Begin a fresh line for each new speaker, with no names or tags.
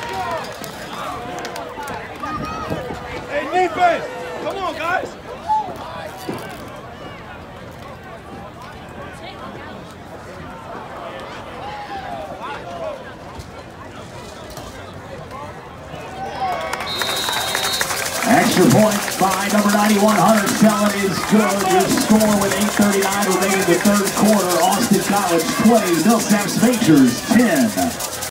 Hey, defense! Come on, guys!
Extra point by number 91, Hunter Sellon is good. Your score with 8:39 remaining in the third quarter. Austin College 20, Millsaps Majors 10.